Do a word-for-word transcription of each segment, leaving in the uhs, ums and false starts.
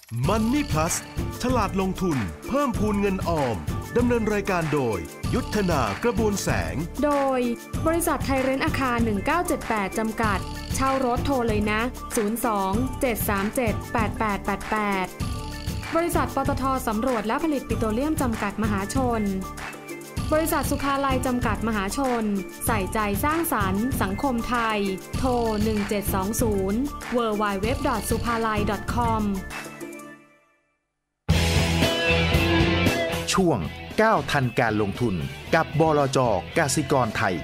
Money Plus ฉลาดลงทุนเพิ่มพูนเงินออมดำเนินรายการโดยยุทธนากระบวนแสงโดยบริษัทไทยเรนท์อาคารหนึ่งเก้าเจ็ดแปดจำกัดเช่ารถโทรเลยนะศูนย์ สอง เจ็ด สาม เจ็ด แปด แปด แปด แปดบริษัทปตท.สำรวจและผลิตปิโตรเลียมจำกัดมหาชนบริษัทสุขาลัยจำกัดมหาชนใส่ใจสร้างสรรค์สังคมไทยโทรหนึ่งเจ็ดสองศูนย์ ดับเบิลยู ดับเบิลยู ดับเบิลยู ดอท สุภาลัย ดอท คอมช่วงก้าวทันการลงทุนกับบลจ.กสิกรไทย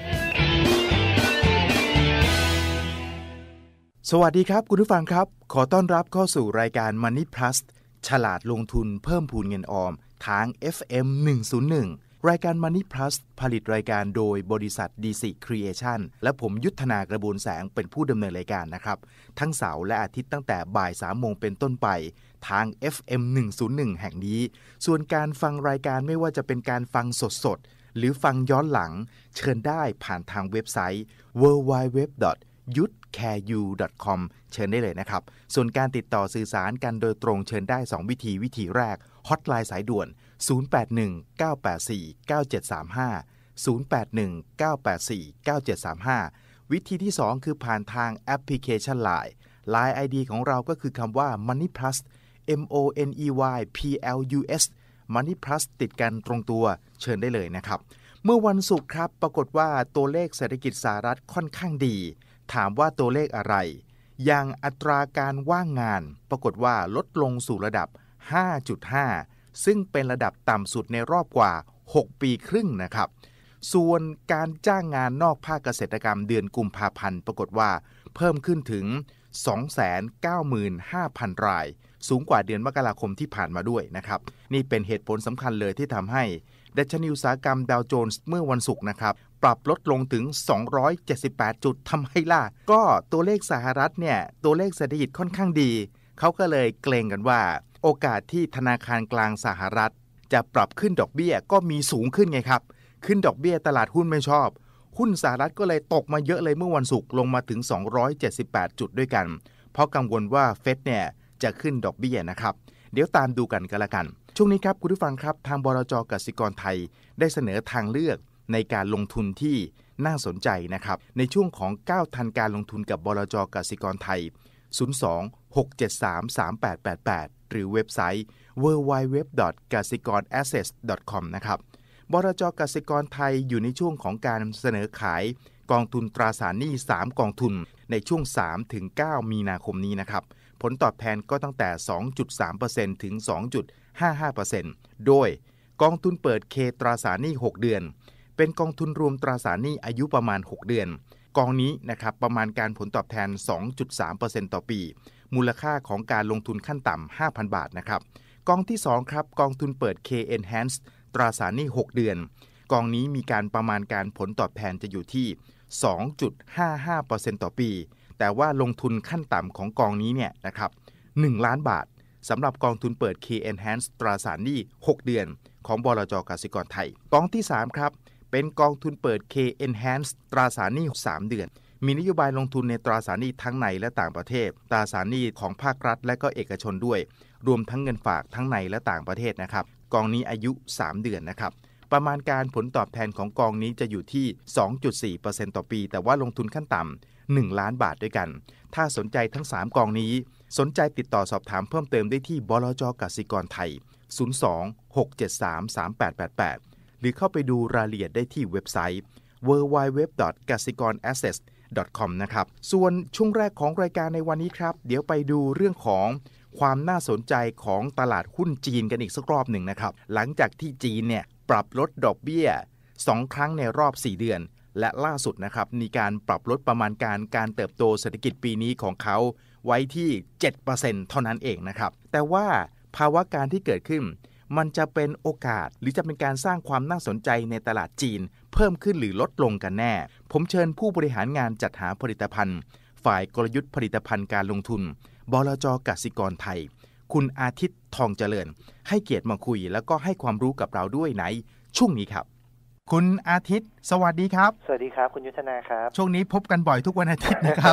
สวัสดีครับคุณผู้ฟังครับขอต้อนรับเข้าสู่รายการ Money Plus ฉลาดลงทุนเพิ่มพูนเงินออมทาง เอฟ เอ็ม หนึ่งศูนย์หนึ่งรายการ Money Plus ผลิตรายการโดยบริษัท ดี ซี Creation และผมยุทธนากระบวนแสงเป็นผู้ดำเนินรายการนะครับทั้งเสาร์และอาทิตย์ตั้งแต่บ่าย สามโมงเป็นต้นไปทาง เอฟ เอ็ม หนึ่งศูนย์หนึ่ง แห่งนี้ส่วนการฟังรายการไม่ว่าจะเป็นการฟังสดๆหรือฟังย้อนหลังเชิญได้ผ่านทางเว็บไซต์ ดับเบิลยู ดับเบิลยู ดับเบิลยู ดอท ยุทธแคร์ยู ดอท คอม เชิญได้เลยนะครับส่วนการติดต่อสื่อสารกันโดยตรงเชิญได้สองวิธีวิธีแรกฮอตไลน์สายด่วนศูนย์ แปด หนึ่ง เก้า แปด สี่ เก้า เจ็ด สาม ห้า ศูนย์ แปด หนึ่ง เก้า แปด สี่ เก้า เจ็ด สาม ห้า วิธีที่สองคือผ่านทางแอปพลิเคชัน ไลน์ ไลน์ ไอ ดี ของเราก็คือคำว่า Money Plus M O N E Y P L U S Money Plus ติดกันตรงตัวเชิญได้เลยนะครับเมื่อวันศุกร์ครับปรากฏว่าตัวเลขเศรษฐกิจสหรัฐค่อนข้างดีถามว่าตัวเลขอะไรอย่างอัตราการว่างงานปรากฏว่าลดลงสู่ระดับ ห้าจุดห้า ซึ่งเป็นระดับต่ำสุดในรอบกว่าหกปีครึ่งนะครับส่วนการจ้างงานนอกภาคเกษตรกรรมเดือนกุมภาพันธ์ปรากฏว่าเพิ่มขึ้นถึง สองแสนเก้าหมื่นห้าพัน รายสูงกว่าเดือนมกราคมที่ผ่านมาด้วยนะครับนี่เป็นเหตุผลสำคัญเลยที่ทำให้ดัชนีอุตสาหกรรมดาวโจนส์เมื่อวันศุกร์นะครับปรับลดลงถึงสองร้อยเจ็ดสิบแปดจุดทำให้ล่ะก็ตัวเลขสหรัฐเนี่ยตัวเลขเศรษฐกิจค่อนข้างดีเขาก็เลยเกรงกันว่าโอกาสที่ธนาคารกลางสหรัฐจะปรับขึ้นดอกเบี้ยก็มีสูงขึ้นไงครับขึ้นดอกเบี้ยตลาดหุ้นไม่ชอบหุ้นสหรัฐก็เลยตกมาเยอะเลยเมื่อวันศุกร์ลงมาถึงสองร้อยเจ็ดสิบแปดจุดด้วยกันเพราะกังวลว่าเฟดเนี่ยจะขึ้นดอกเบี้ยนะครับเดี๋ยวตามดูกันกันละกันช่วงนี้ครับคุณผู้ฟังครับทางบลจ.กสิกรไทยได้เสนอทางเลือกในการลงทุนที่น่าสนใจนะครับในช่วงของก้าวทันการลงทุนกับบลจ.กสิกรไทยศูนย์ สอง หก เจ็ด สาม สาม แปด แปด แปดหรือเว็บไซต์ ดับเบิลยู ดับเบิลยู ดับเบิลยู ดอท กสิกรแอสเซท ดอท คอม นะครับบลจ.กสิกรไทยอยู่ในช่วงของการเสนอขายกองทุนตราสารหนี้สามกองทุนในช่วง สามถึงเก้า มีนาคมนี้นะครับผลตอบแทนก็ตั้งแต่ สองจุดสามเปอร์เซ็นต์ ถึง สองจุดห้าห้าเปอร์เซ็นต์ โดยกองทุนเปิด K ตราสารหนี้หกเดือนเป็นกองทุนรวมตราสารหนี้อายุประมาณหกเดือนกองนี้นะครับประมาณการผลตอบแทน สองจุดสามเปอร์เซ็นต์ ต่อปีมูลค่าของการลงทุนขั้นต่ำ ห้าพัน บาทนะครับกองที่สองครับกองทุนเปิด K Enhanced ตราสารหนี้หกเดือนกองนี้มีการประมาณการผลตอบแทนจะอยู่ที่ สองจุดห้าห้าเปอร์เซ็นต์ ต่อปีแต่ว่าลงทุนขั้นต่ำของกองนี้เนี่ยนะครับหนึ่งล้านบาทสำหรับกองทุนเปิด K Enhanced ตราสารหนี้หกเดือนของบลจ.กสิกรไทยกองที่สามครับเป็นกองทุนเปิด K Enhanced ตราสารหนี้สามเดือนมีนโยบายลงทุนในตราสารหนี้ทั้งในและต่างประเทศตราสารหนี้ของภาครัฐและก็เอกชนด้วยรวมทั้งเงินฝากทั้งในและต่างประเทศนะครับกองนี้อายุสามเดือนนะครับประมาณการผลตอบแทนของกองนี้จะอยู่ที่ สองจุดสี่เปอร์เซ็นต์ ต่อปีแต่ว่าลงทุนขั้นต่ำหนึ่งล้านบาทด้วยกันถ้าสนใจทั้งสามกองนี้สนใจติดต่อสอบถามเพิ่มเติมได้ที่บลจ.กสิกรไทยศูนย์ สอง หก เจ็ด สาม สาม แปด แปด แปดหรือเข้าไปดูรายละเอียดได้ที่เว็บไซต์ ดับเบิลยู ดับเบิลยู ดับเบิลยู ดอท กสิกรแอสเซท ดอท คอม นะครับส่วนช่วงแรกของรายการในวันนี้ครับเดี๋ยวไปดูเรื่องของความน่าสนใจของตลาดหุ้นจีนกันอีกสักรอบหนึ่งนะครับหลังจากที่จีนเนี่ยปรับลดดอกเบี้ยสองครั้งในรอบสี่เดือนและล่าสุดนะครับมีการปรับลดประมาณการการเติบโตเศรษฐกิจปีนี้ของเขาไว้ที่ เจ็ดเปอร์เซ็นต์ เท่านั้นเองนะครับแต่ว่าภาวะการที่เกิดขึ้นมันจะเป็นโอกาสหรือจะเป็นการสร้างความน่าสนใจในตลาดจีนเพิ่มขึ้นหรือลดลงกันแน่ผมเชิญผู้บริหารงานจัดหาผลิตภัณฑ์ฝ่ายกลยุทธ์ผลิตภัณฑ์การลงทุนบลจ.กสิกรไทยคุณอาทิตย์ทองเจริญให้เกียรติมาคุยแล้วก็ให้ความรู้กับเราด้วยในช่วงนี้ครับคุณ อาทิตย์สวัสดีครับสวัสดีครับคุณยุทธนาครับช่วงนี้พบกันบ่อยทุกวันอาทิตย์นะครับ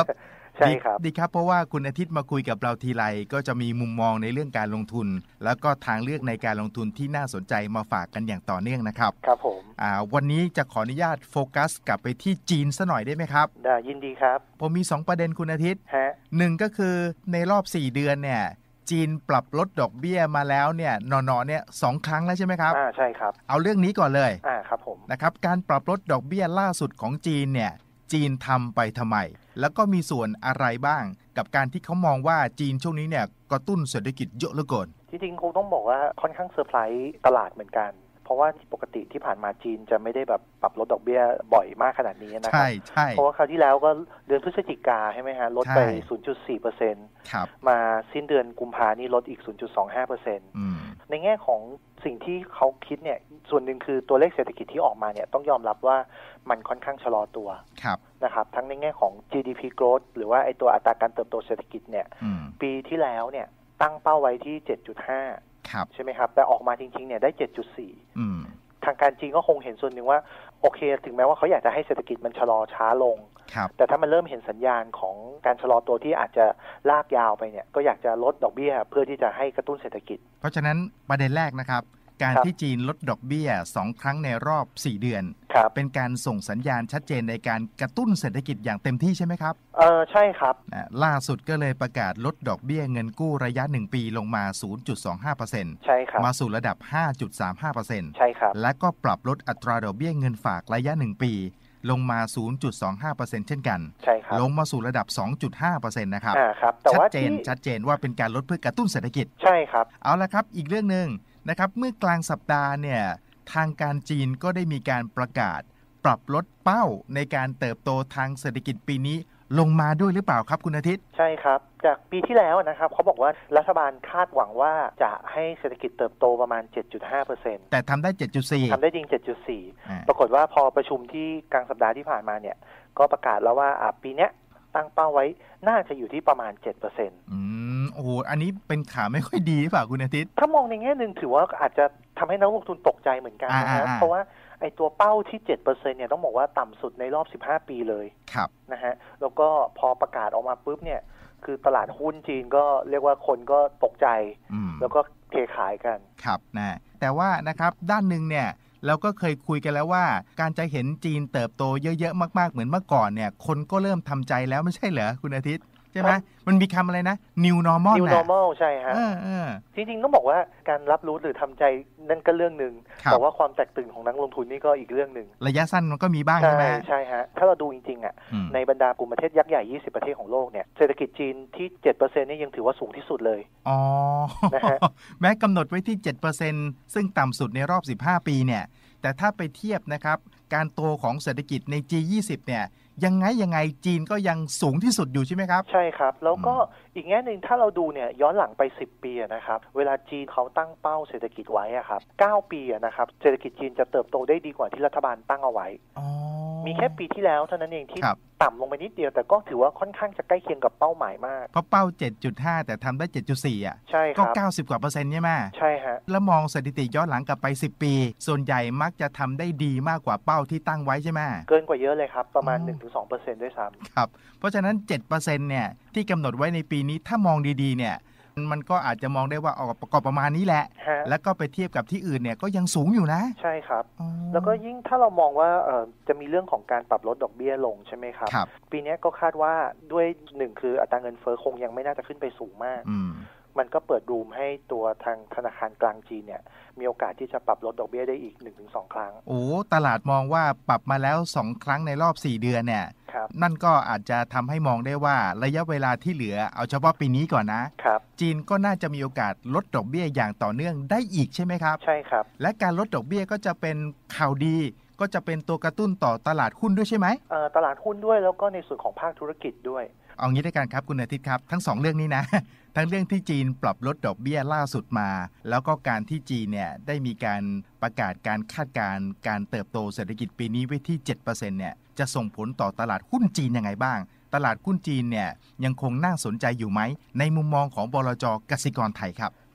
ใช่ครับดีครับเพราะว่าคุณอาทิตย์มาคุยกับเราทีไรก็จะมีมุมมองในเรื่องการลงทุนแล้วก็ทางเลือกในการลงทุนที่น่าสนใจมาฝากกันอย่างต่อเนื่องนะครับครับผมอ่าวันนี้จะขออนุญาตโฟกัสกลับไปที่จีนซะหน่อยได้ไหมครับได้ยินดีครับผมมีสองประเด็นคุณอาทิตย์ฮะหนึ่งก็คือในรอบสี่เดือนเนี่ยจีนปรับลดดอกเบี้ยมาแล้วเนี่ยนอนๆเนี่ยสองครั้งแล้วใช่ไหมครับอ่าใช่ครับเอาเรื่องนี้ก่อนเลยอ่าครับผมนะครับการปรับลดดอกเบี้ยล่าสุดของจีนเนี่ยจีนทำไปทำไมแล้วก็มีส่วนอะไรบ้างกับการที่เขามองว่าจีนช่วงนี้เนี่ยกระตุ้นเศรษฐกิจเยอะเหลือเกินจริงๆคงต้องบอกว่าค่อนข้างเซอร์ไพรส์ตลาดเหมือนกันเพราะว่าปกติที่ผ่านมาจีนจะไม่ได้แบบปรับลดดอกเบี้ยบ่อยมากขนาดนี้นะครับใช่ใช่เพราะว่าคราวที่แล้วก็เดือนพฤศจิกาใช่ไหมฮะลดไป ศูนย์จุดสี่เปอร์เซ็นต์ครับมาสิ้นเดือนกุมภานี่ลดอีก ศูนย์จุดสองห้าเปอร์เซ็นต์ ในแง่ของสิ่งที่เขาคิดเนี่ยส่วนหนึ่งคือตัวเลขเศรษฐกิจที่ออกมาเนี่ยต้องยอมรับว่ามันค่อนข้างชะลอตัวนะครับทั้งในแง่ของ จี ดี พี growth หรือว่าไอ้ตัวอัตราการเติบโตเศรษฐกิจเนี่ยปีที่แล้วเนี่ยตั้งเป้าไว้ที่ เจ็ดจุดห้า ใช่ไหมครับแต่ออกมาจริงๆเนี่ยได้ เจ็ดจุดสี่ ทางการจีนก็คงเห็นส่วนหนึ่งว่าโอเคถึงแม้ว่าเขาอยากจะให้เศรษฐกิจมันชะลอช้าลงแต่ถ้ามันเริ่มเห็นสัญญาณของการชะลอตัวที่อาจจะลากยาวไปเนี่ยก็อยากจะลดดอกเบี้ยเพื่อที่จะให้กระตุ้นเศรษฐกิจเพราะฉะนั้นประเด็นแรกนะครับการที่จีนลดดอกเบี้ยสองครั้งในรอบสี่เดือนเป็นการส่งสัญญาณชัดเจนในการกระตุ้นเศรษฐกิจอย่างเต็มที่ใช่ไหมครับเออใช่ครับล่าสุดก็เลยประกาศลดดอกเบี้ยเงินกู้ระยะหนึ่งปีลงมา ศูนย์จุดสองห้าเปอร์เซ็นต์ใช่ครับมาสู่ระดับ ห้าจุดสามห้าเปอร์เซ็นต์ใช่ครับและก็ปรับลดอัตราดอกเบี้ยเงินฝากระยะหนึ่งปีลงมา ศูนย์จุดสองห้าเปอร์เซ็นต์ เช่นกันใช่ครับลงมาสู่ระดับ สองจุดห้าเปอร์เซ็นต์ นะครับอ่าครับแต่ชัว่าดเจนชัดเจนว่าเป็นการลดเพื่อกระตุ้นเศรษฐกิจใช่ครับเอาละครับอีกเรื่องนึงนะครับเมื่อกลางสัปดาห์เนี่ยทางการจีนก็ได้มีการประกาศปรับลดเป้าในการเติบโตทางเศรษฐกิจปีนี้ลงมาด้วยหรือเปล่าครับคุณอาทิตย์ใช่ครับจากปีที่แล้วนะครับเขาบอกว่ารัฐบาลคาดหวังว่าจะให้เศรษฐกิจเติบโตประมาณ เจ็ดจุดห้าเปอร์เซ็นต์แต่ทำได้ เจ็ดจุดสี่ทำได้จริง เจ็ดจุดสี่ ปรากฏว่าพอประชุมที่กลางสัปดาห์ที่ผ่านมาเนี่ยก็ประกาศแล้วว่าปีนี้ตั้งเป้าไว้น่าจะอยู่ที่ประมาณ เจ็ดเปอร์เซ็นต์อืมโอ้โหอันนี้เป็นข่าวไม่ค่อยดีหรือเปล่าคุณอาทิตย์ถ้ามองในแง่นึงถือว่าอาจจะทำให้นักลงทุนตกใจเหมือนกันนะครับเพราะว่าไอ้ตัวเป้าที่ เจ็ดเปอร์เซ็นต์ เนี่ยต้องบอกว่าต่ำสุดในรอบสิบห้าปีเลยครับนะฮะแล้วก็พอประกาศออกมาปุ๊บเนี่ยคือตลาดหุ้นจีนก็เรียกว่าคนก็ตกใจแล้วก็เทขายกันครับนะแต่ว่านะครับด้านนึงเนี่ยเราก็เคยคุยกันแล้วว่าการจะเห็นจีนเติบโตเยอะๆมากๆเหมือนเมื่อก่อนเนี่ยคนก็เริ่มทำใจแล้วไม่ใช่เหรอคุณอาทิตย์ใช่ไหมมันมีคำอะไรนะ new normal new normal ใช่ฮะจริงๆต้องบอกว่าการรับรู้หรือทำใจนั่นก็เรื่องนึงแต่ว่าความแตกตื่นของนักลงทุนนี่ก็อีกเรื่องนึงระยะสั้นมันก็มีบ้างใช่ไหมใช่ฮะถ้าเราดูจริงๆอ่ะในบรรดากลุ่มประเทศยักษ์ใหญ่ยี่สิบประเทศของโลกเนี่ยเศรษฐกิจจีนที่ เจ็ดเปอร์เซ็นต์ นี่ยังถือว่าสูงที่สุดเลยอ๋อนะฮะแม้กำหนดไว้ที่ เจ็ดเปอร์เซ็นต์ ซึ่งต่ำสุดในรอบสิบห้าปีเนี่ยแต่ถ้าไปเทียบนะครับการโตของเศรษฐกิจใน จี ยี่สิบ เนี่ยยังไงยังไงจีนก็ยังสูงที่สุดอยู่ใช่ไหมครับใช่ครับแล้วก็อีกแง่นึงถ้าเราดูเนี่ยย้อนหลังไปสิบปีนะครับเวลาจีนเขาตั้งเป้าเศรษฐกิจไว้อะครับเก้าปีนะครับเศรษฐกิจจีนจะเติบโตได้ดีกว่าที่รัฐบาลตั้งเอาไว้มีแค่ปีที่แล้วเท่านั้นเองที่ต่ำลงไปนิดเดียวแต่ก็ถือว่าค่อนข้างจะใกล้เคียงกับเป้าหมายมากเพราะเป้า เจ็ดจุดห้า แต่ทำได้ เจ็ดจุดสี่ อ่ะใช่ครับก็เก้าสิบกว่าเปอร์เซ็นต์ใช่ไหมใช่ฮะแล้วมองสถิติย้อนหลังกลับไปสิบปีส่วนใหญ่มักจะทำได้ดีมากกว่าเป้าที่ตั้งไว้ใช่ไหมเกินกว่าเยอะเลยครับประมาณ หนึ่งถึงสองเปอร์เซ็นต์ ด้วยซ้ำครับเพราะฉะนั้น เจ็ดเปอร์เซ็นต์ เนี่ยที่กำหนดไว้ในปีนี้ถ้ามองดีๆเนี่ยมันก็อาจจะมองได้ว่าออกประกอบประมาณนี้แหละแล้วก็ไปเทียบกับที่อื่นเนี่ยก็ยังสูงอยู่นะใช่ครับแล้วก็ยิ่งถ้าเรามองว่าจะมีเรื่องของการปรับลดดอกเบี้ยลงใช่ไหมครับปีนี้ก็คาดว่าด้วยหนึ่งคืออัตราเงินเฟ้อคงยังไม่น่าจะขึ้นไปสูงมากมันก็เปิดรูมให้ตัวทางธนาคารกลางจีนเนี่ยมีโอกาสที่จะปรับลดดอกเบี้ยได้อีก หนึ่งถึงสอง ครั้งโอ้ตลาดมองว่าปรับมาแล้วสองครั้งในรอบสี่เดือนเนี่ยนั่นก็อาจจะทำให้มองได้ว่าระยะเวลาที่เหลือเอาเฉพาะปีนี้ก่อนนะครับจีนก็น่าจะมีโอกาสลดดอกเบี้ยอย่างต่อเนื่องได้อีกใช่ไหมครับใช่ครับและการลดดอกเบี้ยก็จะเป็นข่าวดีก็จะเป็นตัวกระตุ้นต่อตลาดหุ้นด้วยใช่ไหมเอ่อตลาดหุ้นด้วยแล้วก็ในส่วนของภาคธุรกิจด้วยเอางี้ด้วยกันครับคุณอาทิตย์ครับทั้งสองเรื่องนี้นะทั้งเรื่องที่จีนปรับลดดอกเบี้ยล่าสุดมาแล้วก็การที่จีนเนี่ยได้มีการประกาศการคาดการณ์การเติบโตเศรษฐกิจปีนี้ไว้ที่ เจ็ดเปอร์เซ็นต์ เนี่ยจะส่งผลต่อตลาดหุ้นจีนยังไงบ้างตลาดหุ้นจีนเนี่ยยังคงน่าสนใจอยู่ไหมในมุมมองของบลจ.กสิกรไทยครับ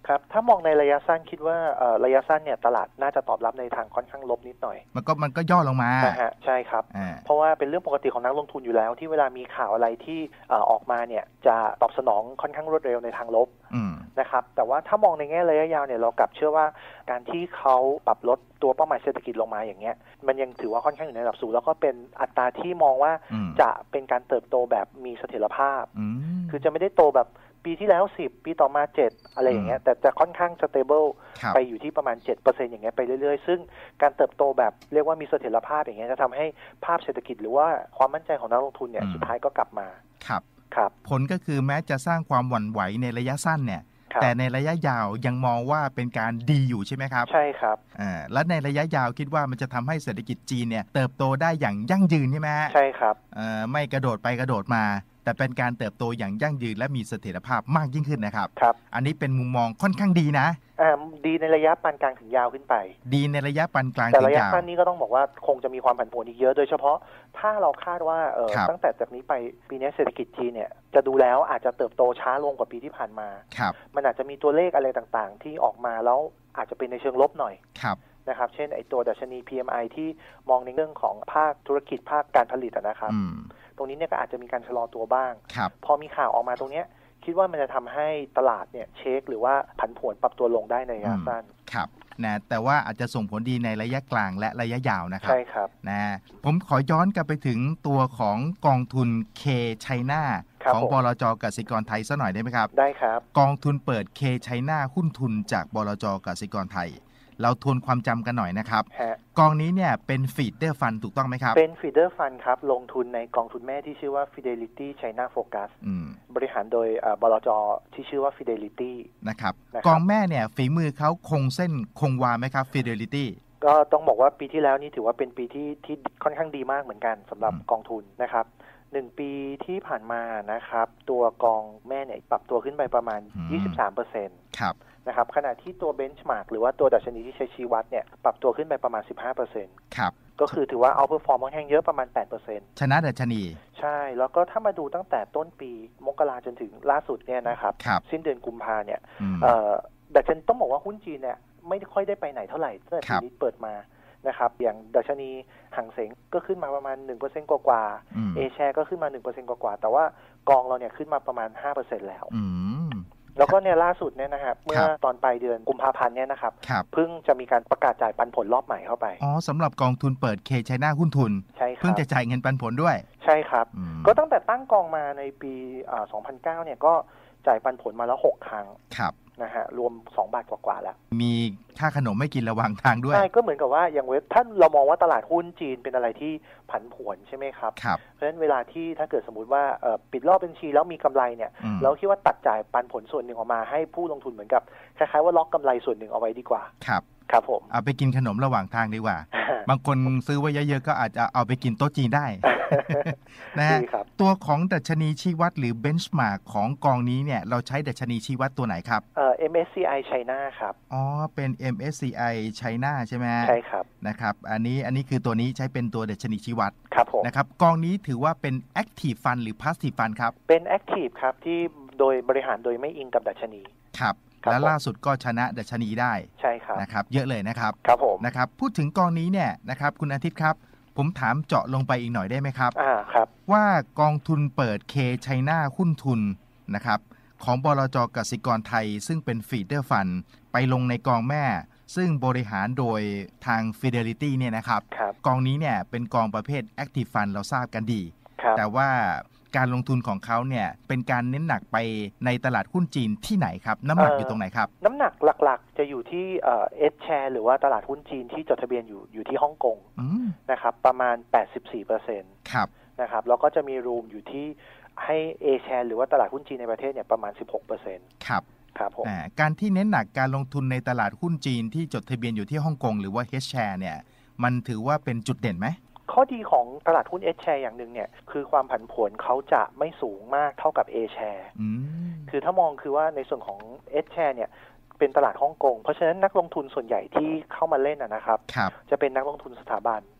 ครับถ้ามองในระยะสั้นคิดว่าระยะสั้นเนี่ยตลาดน่าจะตอบรับในทางค่อนข้างลบนิดหน่อยมันก็มันก็ย่อลงมานะฮะใช่ครับเพราะว่าเป็นเรื่องปกติของนักลงทุนอยู่แล้วที่เวลามีข่าวอะไรที่ออกมาเนี่ยจะตอบสนองค่อนข้างรวดเร็วในทางลบนะครับแต่ว่าถ้ามองในแง่ระยะยาวเนี่ยเรากลับเชื่อว่าการที่เขาปรับลดตัวเป้าหมายเศรษฐกิจลงมาอย่างเงี้ยมันยังถือว่าค่อนข้างอยู่ในระดับสูงแล้วก็เป็นอัตราที่มองว่าจะเป็นการเติบโตแบบมีเสถียรภาพคือจะไม่ได้โตแบบปีที่แล้วสิบปีต่อมาเจ็ดอะไรอย่างเงี้ยแต่จะค่อนข้างสเตเบิลไปอยู่ที่ประมาณ เจ็ดเปอร์เซ็นต์ อย่างเงี้ยไปเรื่อยๆซึ่งการเติบโตแบบเรียกว่ามีเสถียรภาพอย่างเงี้ยจะทำให้ภาพเศรษฐกิจหรือว่าความมั่นใจของนักลงทุนเนี่ยสุดท้ายก็กลับมาครับครับผลก็คือแม้จะสร้างความหวั่นไหวในระยะสั้นเนี่ยแต่ในระยะยาวยังมองว่าเป็นการดีอยู่ใช่ไหมครับใช่ครับอ่าและในระยะยาวคิดว่ามันจะทำให้เศรษฐกิจจีนเนี่ยเติบโตได้อย่างยั่งยืนใช่ไหมใช่ครับเอ่อไม่กระโดดไปกระโดดมาแต่เป็นการเติบโตอย่างยั่งยืนและมีเสถียรภาพมากยิ่งขึ้นนะครับครับอันนี้เป็นมุมมองค่อนข้างดีนะอ่าดีในระยะปานกลางถึงยาวขึ้นไปดีในระยะปานกลางแต่ระยะสั้นนี้ก็ต้องบอกว่าคงจะมีความผันผวนอีกเยอะโดยเฉพาะถ้าเราคาดว่าเออตั้งแต่จากนี้ไปปีนี้เศรษฐกิจจีนเนี่ยจะดูแล้วอาจจะเติบโตช้าลงกว่าปีที่ผ่านมาครับมันอาจจะมีตัวเลขอะไรต่างๆที่ออกมาแล้วอาจจะเป็นในเชิงลบหน่อยครับนะครับเช่นไอตัวดัชนี พี เอ็ม ไอ ที่มองในเรื่องของภาคธุรกิจภาคการผลิตนะครับตรงนี้เนี่ยก็อาจจะมีการชะลอตัวบ้างพอมีข่าวออกมาตรงนี้คิดว่ามันจะทำให้ตลาดเนี่ยเช็คหรือว่าผันผวนปรับตัวลงได้ในระยะสั้นครับนะแต่ว่าอาจจะส่งผลดีในระยะกลางและระยะยาวนะครับใช่ครับนะผมขอย้อนกลับไปถึงตัวของกองทุน K China ของบลจ.กสิกรไทยสักหน่อยได้ไหมครับได้ครับกองทุนเปิด K China หุ้นทุนจากบลจ.กสิกรไทยเราทวนความจำกันหน่อยนะครับกองนี้เนี่ยเป็นฟีดเดอร์ฟันถูกต้องไหมครับเป็นฟีดเดอร์ฟันครับลงทุนในกองทุนแม่ที่ชื่อว่า Fidelity China Focus บริหารโดยบลจ.ที่ชื่อว่า Fidelity นะครับกองแม่เนี่ยฝีมือเขาคงเส้นคงวาไหมครับ Fidelity ก็ต้องบอกว่าปีที่แล้วนี่ถือว่าเป็นปีที่ที่ค่อนข้างดีมากเหมือนกันสำหรับกองทุนนะครับหนึ่งปีที่ผ่านมานะครับตัวกองแม่เนี่ยปรับตัวขึ้นไปประมาณ ยี่สิบสามเปอร์เซ็นต์ครับนะครับขณะที่ตัวเบนช์มาร์กหรือว่าตัวดัชนีที่ใช้ชี้วัดเนี่ยปรับตัวขึ้นไปประมาณ สิบห้าเปอร์เซ็นต์ครับก็คือถือว่าเอาเพอร์ฟอร์มค่อนข้างเยอะประมาณ แปดเปอร์เซ็นต์ชนะดัชนีใช่แล้วก็ถ้ามาดูตั้งแต่ต้นปีมกราจนถึงล่าสุดเนี่ยนะครับสิ้นเดือนกุมภาเนี่ยดัชนีต้องบอกว่าหุ้นจีนเนี่ยไม่ค่อยได้ไปไหนเท่าไหร่ตั้งแต่ปีนี้เปิดมานะครับอย่างดัชนีหางเส็งก็ขึ้นมาประมาณ หนึ่งเปอร์เซ็นต์ กว่าๆเอแชร์ก็ขึ้นมา หนึ่งเปอร์เซ็นต์ กว่าๆแต่ว่ากองเราเนี่ยขึ้นมาประมาณ ห้าเปอร์เซ็นต์ แล้วแล้วก็เนี่ยล่าสุดเนี่ยนะครับเมื่อตอนปลายเดือนกุมภาพันธ์เนี่ยนะครับเพิ่งจะมีการประกาศจ่ายปันผลรอบใหม่เข้าไปอ๋อสำหรับกองทุนเปิด K China หุ้นทุนใช่ครับเพิ่งจะจ่ายเงินปันผลด้วยใช่ครับก็ตั้งแต่ตั้งกองมาในปีสองพันเก้าเนี่ยก็จ่ายปันผลมาแล้วหกครั้งครับนะฮะรวมสองบาทกว่าๆแล้วมีค่าขนมไม่กินระหว่างทางด้วยใช่ก็เหมือนกับว่าอย่างเว็บท่านเรามองว่าตลาดหุ้นจีนเป็นอะไรที่ผันผวนใช่ไหมครับเพราะฉะนั้นเวลาที่ถ้าเกิดสมมุติว่าปิดรอบบัญชีแล้วมีกำไรเนี่ยเราคิดว่าตัดจ่ายปันผลส่วนหนึ่งออกมาให้ผู้ลงทุนเหมือนกับคล้ายๆว่าล็อกกำไรส่วนหนึ่งเอาไว้ดีกว่าครับครับผมเอาไปกินขนมระหว่างทางดีกว่า บางคนซื้อไว้เยอะๆก็อาจจะเอาไปกินโต๊ะจีนได้ นะฮะตัวของดัชนีชี้วัดหรือเบนช์มาร์กของกองนี้เนี่ยเราใช้ดัชนีชี้วัดตัวไหนครับเอ่อ เอ็ม เอส ซี ไอ China ครับอ๋อเป็น เอ็ม เอส ซี ไอ China ใช่ไหมใช่ครับนะครับอันนี้อันนี้คือตัวนี้ใช้เป็นตัวดัชนีชี้วัดครับผมนะครับกองนี้ถือว่าเป็น Active Fund หรือ Passive Fund ครับเป็น Active ครับที่โดยบริหารโดยไม่อิงกับดัชนีครับและล่าสุดก็ชนะดัชนีได้ใช่ครับนะครับเยอะเลยนะครับครับผมนะครับพูดถึงกองนี้เนี่ยนะครับคุณอาทิตย์ครับผมถามเจาะลงไปอีกหน่อยได้ไหมครับอ่าครับว่ากองทุนเปิด K China หุ้นทุนนะครับของบลจ.กสิกรไทยซึ่งเป็นฟีดเดอร์ฟันไปลงในกองแม่ซึ่งบริหารโดยทาง Fidelity เนี่ยนะครับกองนี้เนี่ยเป็นกองประเภท Active Fund เราทราบกันดีแต่ว่าการลงทุนของเขาเนี่ยเป็นการเน้นหนักไปในตลาดหุ้นจีนที่ไหนครับน้ำหนักอยู่ตรงไหนครับน้ำหนักหลักๆจะอยู่ที่เอสแชร์หรือว่าตลาดหุ้นจีนที่จดทะเบียนอยู่อยู่ที่ฮ่องกงนะครับประมาณ แปดสิบสี่เปอร์เซ็นต์ครับนะครับแล้วก็จะมีรูมอยู่ที่ให้เอแชร์หรือว่าตลาดหุ้นจีนในประเทศเนี่ยประมาณ สิบหกเปอร์เซ็นต์ครับครับผมการที่เน้นหนักการลงทุนในตลาดหุ้นจีนที่จดทะเบียนอยู่ที่ฮ่องกงหรือว่า H share เนี่ยมันถือว่าเป็นจุดเด่นไหมข้อดีของตลาดหุ้น H share อย่างหนึ่งเนี่ยคือความผันผวนเขาจะไม่สูงมากเท่ากับ A share คือถ้ามองคือว่าในส่วนของ H share เนี่ยเป็นตลาดฮ่องกงเพราะฉะนั้นนักลงทุนส่วนใหญ่ที่เข้ามาเล่นนะครับจะเป็นนักลงทุนสถาบัน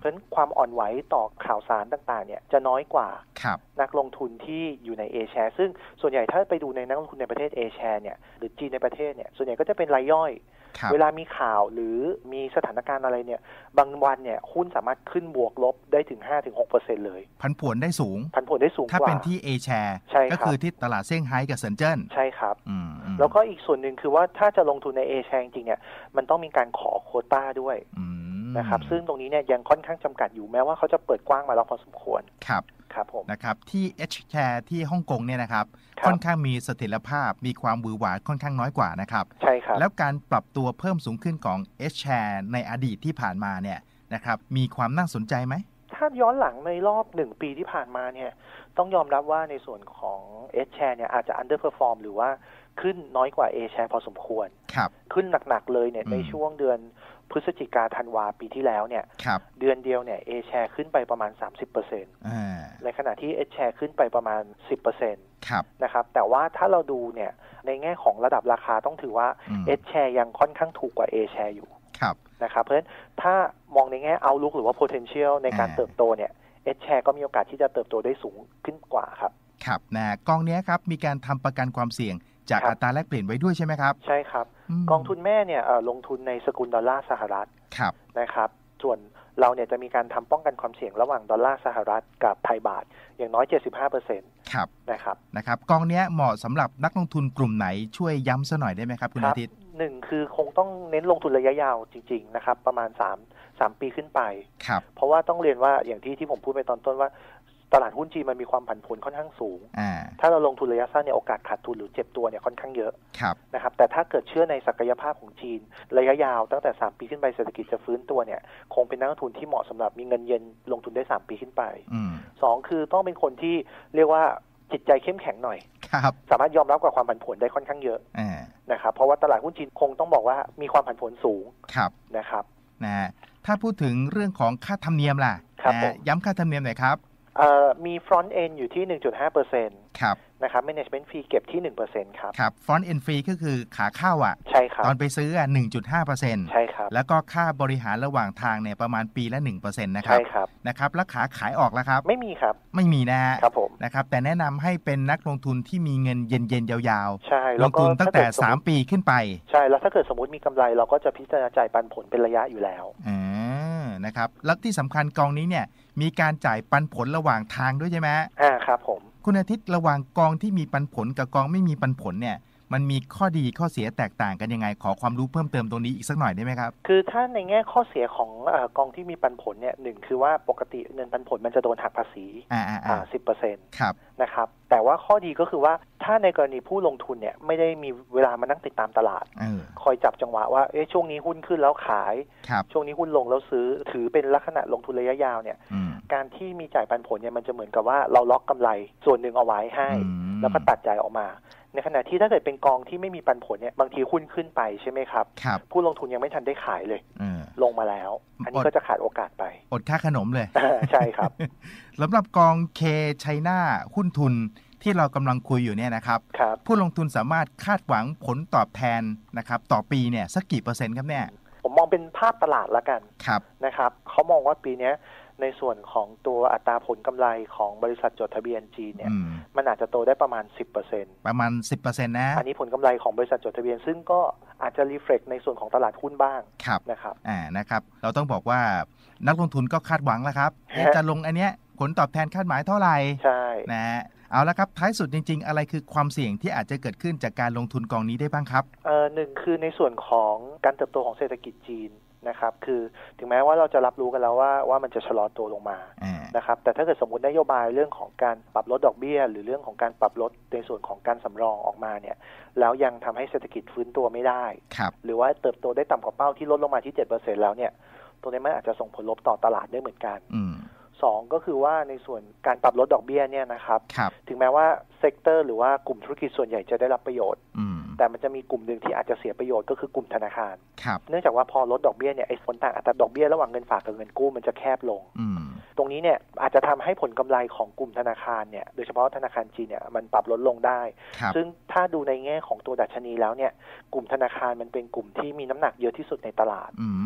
เพราะฉะนั้นความอ่อนไหวต่อข่าวสารต่างๆเนี่ยจะน้อยกว่านักลงทุนที่อยู่ใน A-share ซึ่งส่วนใหญ่ถ้าไปดูในนักลงทุนในประเทศ A-share เนี่ยหรือจีนในประเทศเนี่ยส่วนใหญ่ก็จะเป็นรายย่อยเวลามีข่าวหรือมีสถานการณ์อะไรเนี่ยบางวันเนี่ยหุ้นสามารถขึ้นบวกลบได้ถึง ห้าถึงหกเปอร์เซ็นต์ เลยผันผวนได้สูงผันผวนได้สูงกว่าถ้าเป็นที่ A-share ก็คือที่ตลาดเซี่ยงไฮ้กับเซินเจิ้นใช่ครับแล้วก็อีกส่วนหนึ่งคือว่าถ้าจะลงทุนใน A-share จริงๆเนี่ยมันต้องมีการขอโควต้าด้วยนะครับซึ่งตรงนี้เนี่ยยังค่อนข้างจำกัดอยู่แม้ว่าเขาจะเปิดกว้างมาแล้วพอสมควรครับครับผมนะครับที่ H-share ที่ฮ่องกงเนี่ยนะครับค่อนข้างมีเสถียรภาพมีความหวือหวาค่อนข้างน้อยกว่านะครับใช่ครับแล้วการปรับตัวเพิ่มสูงขึ้นของ H-share ในอดีตที่ผ่านมาเนี่ยนะครับมีความน่าสนใจไหมถ้าย้อนหลังในรอบหนึ่งปีที่ผ่านมาเนี่ยต้องยอมรับว่าในส่วนของ H-share เนี่ยอาจจะ underperform หรือว่าขึ้นน้อยกว่า A-share พอสมควรครับขึ้นหนักๆเลยเนี่ยในช่วงเดือนพฤศจิกาธันวาปีที่แล้วเนี่ยเดือนเดียวเนี่ย A-share ขึ้นไปประมาณ สามสิบเปอร์เซ็นต์อ่าในขณะที่ H-share ขึ้นไปประมาณ สิบเปอร์เซ็นต์ครับนะครับแต่ว่าถ้าเราดูเนี่ยในแง่ของระดับราคาต้องถือว่า H-share ยังค่อนข้างถูกกว่า A-share อยู่ครับนะครับเพราะฉะนั้นถ้ามองในแง่ outlook หรือว่า potential ในการเติบโตเนี่ย H-share ก็มีโอกาสที่จะเติบโตได้สูงขึ้นกว่าครับครับนะกองนี้ครับมีการทำประกันความเสี่ยงจากอัตราแลกเปลี่ยนไว้ด้วยใช่ไหมครับใช่ครับกองทุนแม่เนี่ยลงทุนในสกุลดอลลาร์สหรัฐนะครับส่วนเราเนี่ยจะมีการทำป้องกันความเสี่ยงระหว่างดอลลาร์สหรัฐกับไทยบาทอย่างน้อย เจ็ดสิบห้าเปอร์เซ็นต์ครับนะครับนะครับกองนี้เหมาะสำหรับนักลงทุนกลุ่มไหนช่วยย้ำซะหน่อยได้ไหมครับคุณอาทิตย์หนึ่งคือคงต้องเน้นลงทุนระยะยาวจริงๆนะครับประมาณสาม สามปีขึ้นไปครับเพราะว่าต้องเรียนว่าอย่างที่ที่ผมพูดไปตอนต้นว่าตลาดหุ้นจีนมันมีความผันผวนค่อนข้างสูงถ้าเราลงทุนระยะสั้นเนี่ยโอกาสขาดทุนหรือเจ็บตัวเนี่ยค่อนข้างเยอะนะครับแต่ถ้าเกิดเชื่อในศักยภาพของจีนระยะยาวตั้งแต่สามปีขึ้นไปเศรษฐกิจจะฟื้นตัวเนี่ยคงเป็นนักลงทุนที่เหมาะสำหรับมีเงินเย็นลงทุนได้สามปีขึ้นไปสองคือต้องเป็นคนที่เรียกว่าจิตใจเข้มแข็งหน่อยสามารถยอมรับกับความผันผวนได้ค่อนข้างเยอะนะครับเพราะว่าตลาดหุ้นจีนคงต้องบอกว่ามีความผันผวนสูงนะครับนะถ้าพูดถึงเรื่องของค่าธรรมเนียมล่ะย้ำค่าธรรมเนียมหน่อยครับมี front end อยู่ที่ หนึ่งจุดห้าเปอร์เซ็นต์ครับนะครับ management fee เก็บที่ หนึ่งเปอร์เซ็นต์ ครับครับ front end fee ก็คือขาเข้าอ่ะใช่ครับตอนไปซื้ออ่ะ หนึ่งจุดห้าเปอร์เซ็นต์ใช่ครับแล้วก็ค่าบริหารระหว่างทางเนี่ยประมาณปีละ หนึ่งเปอร์เซ็นต์ นะครับใช่ครับนะครับแล้วขาขายออกแล้วครับไม่มีครับไม่มีนะฮะครับผมนะครับแต่แนะนำให้เป็นนักลงทุนที่มีเงินเย็นๆยาวๆใช่ลงทุนตั้งแต่สามปีขึ้นไปใช่แล้วถ้าเกิดสมมุติมีกำไรเราก็จะพิจารณาจ่ายปันผลเป็นระยะอยู่แล้วอ่านะครับแล้วที่สำคัญกองนี้เนี่ยมีการจ่ายปันผลระหว่างทางด้วยใช่ไหมอ่าครับผมคุณอาทิตย์ระหว่างกองที่มีปันผลกับกองไม่มีปันผลเนี่ยมันมีข้อดีข้อเสียแตกต่างกันยังไงขอความรู้เพิ่มเติมตรงนี้อีกสักหน่อยได้ไหมครับคือถ้าในแง่ข้อเสียของเอ่อกองที่มีปันผลเนี่ยหนึ่งคือว่าปกติเงินปันผลมันจะโดนหักภาษีอ่าอ่าสิบเปอร์เซ็นต์ครับนะครับแต่ว่าข้อดีก็คือว่าถ้าในกรณีผู้ลงทุนเนี่ยไม่ได้มีเวลามานั่งติดตามตลาดคอยจับจังหวะว่าเอ๊ะช่วงนี้หุ้นขึ้นแล้วขายช่วงนี้หุ้นลงแล้วซื้อถือเป็นลักษณะลงทุนระยะยาวเนี่ยการที่มีจ่ายปันผลเนี่ยมันจะเหมือนกับว่าเราล็อกกำไรส่วนหนึ่งเอาไว้ให้แล้วก็ตัดจ่ายออกมาในขณะที่ถ้าเกิดเป็นกองที่ไม่มีปันผลเนี่ยบางทีหุ้นขึ้นไปใช่ไหมครับผู้ลงทุนยังไม่ทันได้ขายเลยลงมาแล้วอันนี้ก็จะขาดโอกาสไปอดค่าขนมเลยใช่ครับสำหรับกอง K China หุ้นทุนที่เรากำลังคุยอยู่เนี่ยนะครับผู้ลงทุนสามารถคาดหวังผลตอบแทนนะครับต่อปีเนี่ยสักกี่เปอร์เซ็นต์ครับเนี่ยผมมองเป็นภาพตลาดละกันนะครับเขามองว่าปีนี้ในส่วนของตัวอัตราผลกำไรของบริษัทจดทะเบียนจีนเนี่ยมันอาจจะโตได้ประมาณ สิบเปอร์เซ็นต์ประมาณ สิบเปอร์เซ็นต์ นะอันนี้ผลกำไรของบริษัทจดทะเบียนซึ่งก็อาจจะรีเฟล็กในส่วนของตลาดหุ้นบ้างนะครับอ่านะครับเราต้องบอกว่านักลงทุนก็คาดหวังแล้วครับจะลงอันเนี้ยผลตอบแทนคาดหมายเท่าไหร่ใช่นะเอาละครับท้ายสุดจริงๆอะไรคือความเสี่ยงที่อาจจะเกิดขึ้นจากการลงทุนกองนี้ได้บ้างครับเอ่อหนึ่งคือในส่วนของการเติบโตของเศรษฐกิจจีนนะครับคือถึงแม้ว่าเราจะรับรู้กันแล้วว่าว่ามันจะชะลอตัวลงมานะครับแต่ถ้าเกิดสมมุตินโยบายเรื่องของการปรับลดดอกเบี้ยหรือเรื่องของการปรับลดในส่วนของการสำรองออกมาเนี่ยแล้วยังทำให้เศรษฐกิจฟื้นตัวไม่ได้หรือว่าเติบโตได้ต่ำกว่าเป้าที่ลดลงมาที่ เจ็ดเปอร์เซ็นต์ แล้วเนี่ยตัวนี้มันอาจจะส่งผลลบต่อตลาดได้เหมือนกันสองก็คือว่าในส่วนการปรับลดดอกเบี้ยเนี่ยนะครับถึงแม้ว่าเซกเตอร์หรือว่ากลุ่มธุรกิจส่วนใหญ่จะได้รับประโยชน์แต่มันจะมีกลุ่มหนึ่งที่อาจจะเสียประโยชน์ก็คือกลุ่มธนาคารเนื่องจากว่าพอลดดอกเบี้ยเนี่ยไอ้ผลต่างอัตราดอกเบี้ยระหว่างเงินฝากกับเงินกู้มันจะแคบลงตรงนี้เนี่ยอาจจะทำให้ผลกำไรของกลุ่มธนาคารเนี่ยโดยเฉพาะธนาคารจีนเนี่ยมันปรับลดลงได้ซึ่งถ้าดูในแง่ของตัวดัชนีแล้วเนี่ยกลุ่มธนาคารมันเป็นกลุ่มที่มีน้ำหนักเยอะที่สุดในตลาด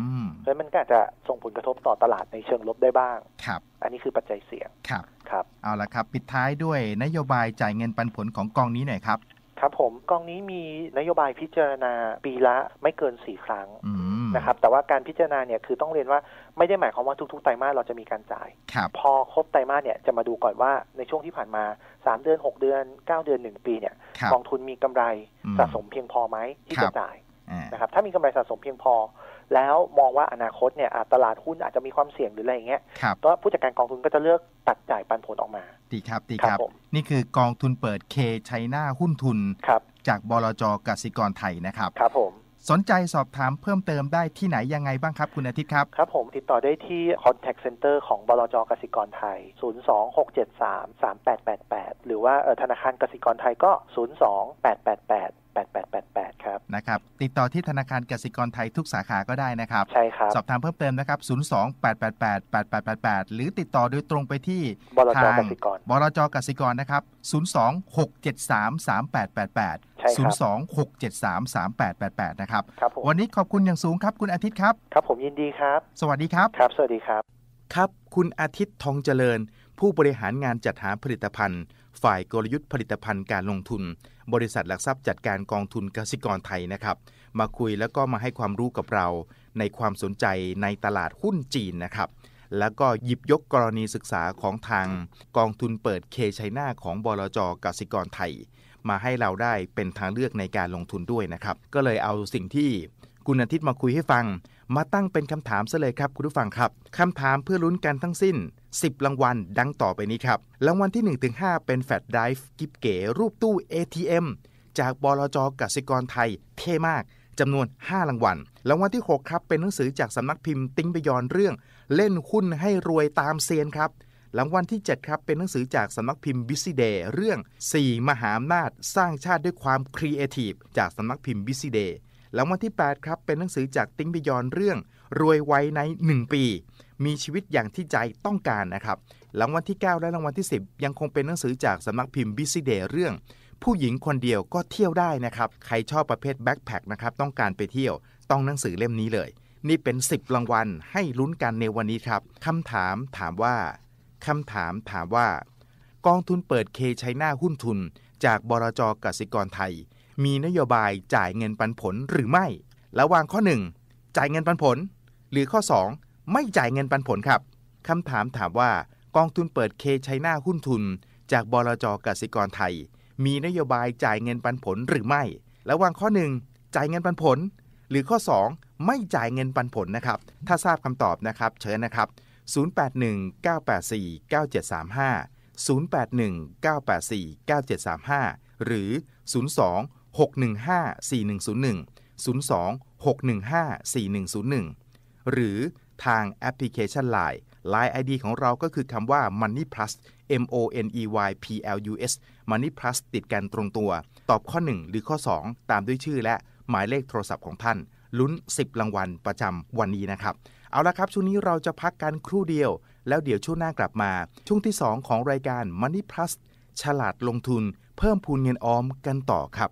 เพราะมันก็อาจจะส่งผลกระทบต่อตลาดในเชิงลบได้บ้างครับอันนี้คือปัจจัยเสี่ยงครับครับเอาละครับปิดท้ายด้วยนโยบายจ่ายเงินปันผลของกองนี้หน่อยครับครับผมกองนี้มีนโยบายพิจารณาปีละไม่เกินสี่ครั้งนะครับแต่ว่าการพิจารณาเนี่ยคือต้องเรียนว่าไม่ได้หมายความว่าทุกๆไตรมาสเราจะมีการจ่ายพอครบไตรมาสเนี่ยจะมาดูก่อนว่าในช่วงที่ผ่านมาสามเดือนหกเดือนเก้าเดือนหนึ่งปีเนี่ยกองทุนมีกำไรสะสมเพียงพอไหมที่จะจ่ายนะครับถ้ามีกำไรสะสมเพียงพอแล้วมองว่าอนาคตเนี่ยตลาดหุ้นอาจจะมีความเสี่ยงหรืออะไรอย่างเงี้ยก็ผู้จัดการกองทุนก็จะเลือกตัดจ่ายปันผลออกมาดีครับดีครับนี่คือกองทุนเปิดเคไชน่าหุ้นทุนจากบลจ.กสิกรไทยนะครับครับผมสนใจสอบถามเพิ่มเติมได้ที่ไหนยังไงบ้างครับคุณอาทิตย์ครับครับผมติดต่อได้ที่ Contact Center ของบลจ.กสิกรไทยศูนย์ สอง หก เจ็ด สาม สาม แปด แปด แปดหรือว่าธนาคารกสิกรไทยก็ศูนย์ สอง แปด แปด แปด แปด แปด แปด แปดครับนะครับติดต่อที่ธนาคารกสิกรไทยทุกสาขาก็ได้นะครับใช่ครับสอบถามเพิ่มเติมนะครับศูนย์ สอง แปด แปด แปด แปด แปด แปด แปดหรือติดต่อโดยตรงไปที่บลจ.กสิกรบลจ.กสิกรนะครับศูนย์ สอง หก เจ็ด สาม สาม แปด แปด แปดศูนย์ สอง หก เจ็ด สาม สาม แปด แปด แปดนะครับวันนี้ขอบคุณอย่างสูงครับคุณอาทิตย์ครับครับผมยินดีครับสวัสดีครับครับสวัสดีครับครับคุณอาทิตย์ทองเจริญผู้บริหารงานจัดหาผลิตภัณฑ์ฝ่ายกลยุทธ์ผลิตภัณฑ์การลงทุนบริษัทหลักทรัพย์จัดการกองทุนกสิกรไทยนะครับมาคุยแล้วก็มาให้ความรู้กับเราในความสนใจในตลาดหุ้นจีนนะครับแล้วก็หยิบยกกรณีศึกษาของทางกองทุนเปิดเคไชน่าของบลจ.กสิกรไทยมาให้เราได้เป็นทางเลือกในการลงทุนด้วยนะครับก็เลยเอาสิ่งที่คุณอาทิตย์มาคุยให้ฟังมาตั้งเป็นคำถามซะเลยครับคุณผู้ฟังครับคำถามเพื่อลุ้นกันทั้งสิ้นสิบรางวัลดังต่อไปนี้ครับรางวัลที่ หนึ่งถึงห้า เป็นแฟลชไดรฟ์กิฟต์เก๋รูปตู้ เอ ที เอ็ม จากบลจ.กสิกรไทยเท่มากจำนวนห้ารางวัลรางวัลที่หกครับเป็นหนังสือจากสำนักพิมพ์ติ้งบยอนเรื่องเล่นหุ้นให้รวยตามเซียนครับรางวัลที่เจ็ดครับเป็นหนังสือจากสำนักพิมพ์ Busy Day เรื่องสี่มหาอำนาจสร้างชาติด้วยความครีเอทีฟจากสำนักพิมพ์ Busy Day รางวัลที่แปดครับเป็นหนังสือจากติ้งบยอนเรื่องรวยไวในหนึ่งปีมีชีวิตอย่างที่ใจต้องการนะครับรางวัลที่เก้าและรางวัลที่สิบยังคงเป็นหนังสือจากสำนักพิมพ์ Busy Day เรื่องผู้หญิงคนเดียวก็เที่ยวได้นะครับใครชอบประเภทแบ็คแพ็คนะครับต้องการไปเที่ยวต้องหนังสือเล่มนี้เลยนี่เป็นสิบรางวัลให้ลุ้นกันในวันนี้ครับคำถามถามว่าคำถามถามว่ากองทุนเปิดเคไชน่าหุ้นทุนจากบลจ.กสิกรไทยมีนโยบายจ่ายเงินปันผลหรือไม่ระหว่างข้อหนึ่งจ่ายเงินปันผลหรือข้อสองไม่จ่ายเงินปันผลครับคำถามถามว่ากองทุนเปิดเคไชน่าหุ้นทุนจากบลจ.กสิกรไทยมีนโยบายจ่ายเงินปันผลหรือไม่ระหว่างข้อหนึ่งจ่ายเงินปันผลหรือข้อสองไม่จ่ายเงินปันผลนะครับถ้าทราบคำตอบนะครับเชิญนะครับศูนย์ แปด หนึ่ง เก้า แปด สี่ เก้า เจ็ด สาม ห้า ศูนย์ แปด หนึ่ง เก้า แปด สี่ เก้า เจ็ด สาม ห้าหรือศูนย์ สอง หก หนึ่ง ห้า สี่ หนึ่ง ศูนย์ หนึ่ง ศูนย์ สอง หก หนึ่ง ห้า สี่ หนึ่ง ศูนย์ หนึ่งหรือทางแอปพลิเคชัน ไลน์ ไลน์ ไอ ดี ของเราก็คือคำว่า Money Plus M O N E Y P L U S Money Plus ติดกันตรงตัวตอบข้อหนึ่งหรือข้อสองตามด้วยชื่อและหมายเลขโทรศัพท์ของท่านลุ้นสิบรางวัลประจำวันนี้นะครับเอาละครับช่วงนี้เราจะพักกันครู่เดียวแล้วเดี๋ยวช่วงหน้ากลับมาช่วงที่สองของรายการ Money Plus ฉลาดลงทุนเพิ่มพูนเงินออมกันต่อครับ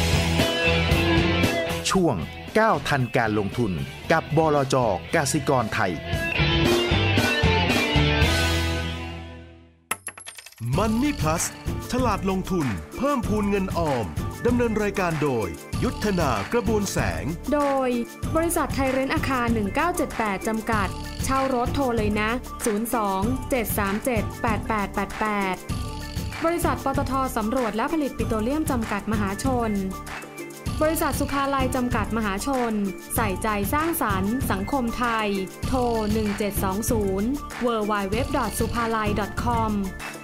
ช่วงก้าวทันการลงทุนกับบลจ.กสิกรไทย Money Plus ฉลาดลงทุนเพิ่มพูนเงินออมดำเนินรายการโดยยุทธนากระบวนแสงโดยบริษัทไทยเรนท์อาคารหนึ่งเก้าเจ็ดแปดจำกัดเช่ารถโทรเลยนะศูนย์ สอง เจ็ด สาม เจ็ด แปด แปด แปด แปดบริษัทปตท.สำรวจและผลิตปิโตรเลียมจำกัดมหาชนบริษัทสุภาลัยจำกัดมหาชนใส่ใจสร้างสรรค์สังคมไทยโทรหนึ่งเจ็ดสองศูนย์ ดับเบิลยู ดับเบิลยู ดับเบิลยู ดอท สุภาลัย ดอท คอม